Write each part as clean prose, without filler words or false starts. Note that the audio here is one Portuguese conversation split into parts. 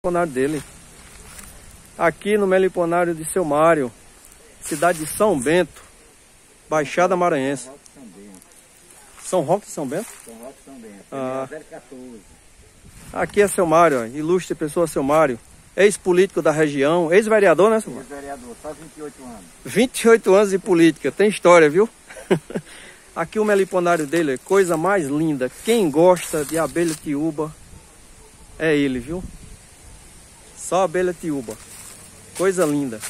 Meliponário dele. Aqui no meliponário de seu Mário, cidade de São Bento, Baixada Maranhense. São Roque de São Bento? São Roque de São Bento. Ah. 014. Aqui é seu Mário, ó, ilustre pessoa seu Mário, ex-político da região, ex-vereador, né, seu Mário? Ex-vereador, só 28 anos. 28 anos de política, tem história, viu? Aqui o meliponário dele é coisa mais linda. Quem gosta de abelha tiúba é ele, viu? Só abelha tiúba. Coisa linda.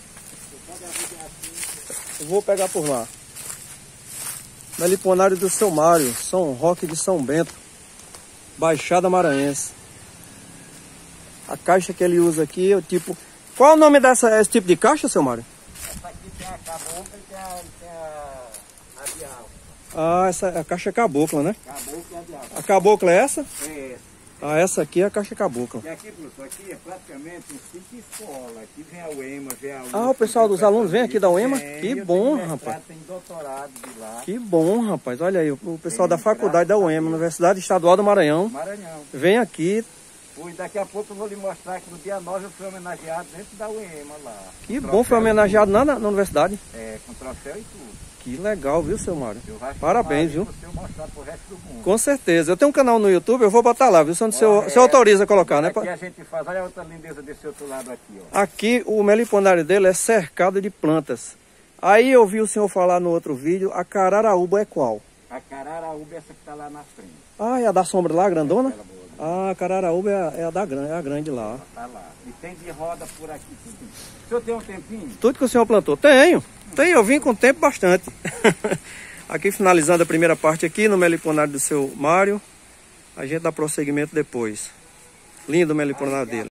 Eu vou pegar por lá. Meliponário do seu Mário, São Roque de São Bento, Baixada Maranhense. A caixa que ele usa aqui é o tipo... Qual é o nome desse tipo de caixa, seu Mário? Essa aqui tem a cabocla e tem a dial. Ah, essa é a caixa cabocla, né? Cabocla e a dial. A cabocla é essa? É essa. Ah, essa aqui é a caixa cabocla. E aqui, professor, aqui é praticamente um sítio escola. Aqui vem a UEMA, vem a UEMA. Ah, o pessoal dos alunos vem aqui da UEMA? Tem, Que eu bom, tenho rapaz. mestrado, tem doutorado de lá. Que bom, rapaz. Olha aí, o pessoal da Tem, faculdade da graças a UEMA, Deus. Universidade Estadual do Maranhão, Maranhão. vem aqui. Pois daqui a pouco eu vou lhe mostrar que no dia 9 eu fui homenageado dentro da UEMA lá. Que Com bom, foi troféu e homenageado na universidade. tudo. É, com troféu e tudo. Que legal, viu, seu Mário? Eu vou Parabéns, filmar viu? aí pra você mostrar pro resto do mundo. Com certeza. Eu tenho um canal no YouTube, eu vou botar lá, viu? Se o senhor Olha, autoriza a colocar, né? Aqui a gente faz, olha a outra lindeza desse outro lado aqui, ó. Aqui o meliponário dele é cercado de plantas. Aí eu vi o senhor falar no outro vídeo, a cararaúba é qual? A cararaúba é essa que tá lá na frente. Ah, é a da sombra lá, a grandona? Aquela boa, né? Ah, a cararaúba é a da grande, é a grande lá. Tá lá. E tem de roda por aqui, tudo. O senhor tem um tempinho? Tudo que o senhor plantou? Tenho, eu vim com tempo bastante. Aqui finalizando a primeira parte aqui no meliponário do seu Mário. A gente dá prosseguimento depois. Lindo o meliponário dele.